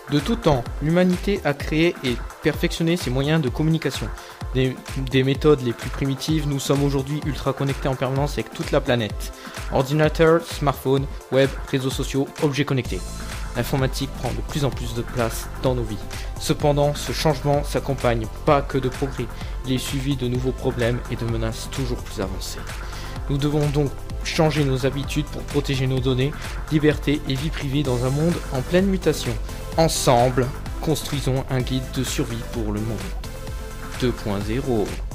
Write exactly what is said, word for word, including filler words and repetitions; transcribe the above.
De tout temps, l'humanité a créé et perfectionné ses moyens de communication. Des, des méthodes les plus primitives, nous sommes aujourd'hui ultra connectés en permanence avec toute la planète. Ordinateur, smartphone, web, réseaux sociaux, objets connectés. L'informatique prend de plus en plus de place dans nos vies. Cependant, ce changement s'accompagne pas que de progrès, il est suivi de nouveaux problèmes et de menaces toujours plus avancées. Nous devons donc changer nos habitudes pour protéger nos données, liberté et vie privée dans un monde en pleine mutation. Ensemble, construisons un guide de survie pour le monde deux point zéro.